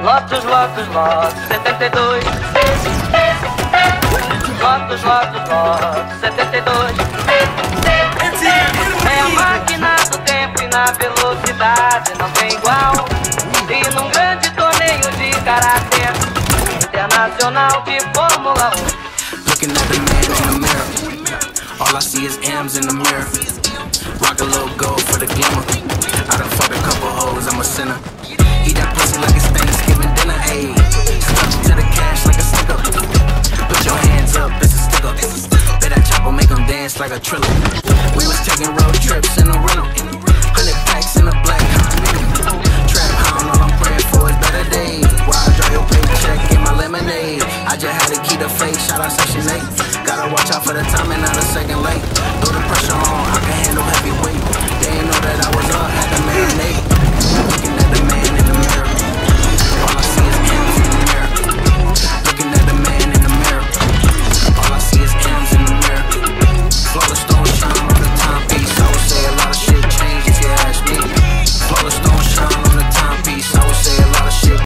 Lotus, Lotus, Lotus, 72. Lotus, Lotus, Lotus, 72. É a máquina do tempo e na velocidade não tem igual. E num grande torneio de karatê internacional de Fórmula 1. Looking at the man in the mirror, all I see is M's in the mirror. Rock a little gold for the glamour. I done fucked a couple hoes, I'm a sinner. Eat that pussy like it's Thanksgiving dinner, ayy. Stuck to the cash like a sticker. Put your hands up, it's a sticker. Bet that chopper make them dance like a Triller. We was taking road trips in a rental. 100 packs in a black Honda. Trap hound, all I'm praying for is better days. While I draw your paycheck in my lemonade. I just had to keep the faith, shout out Section 8. Gotta watch out for the timing, not a second late.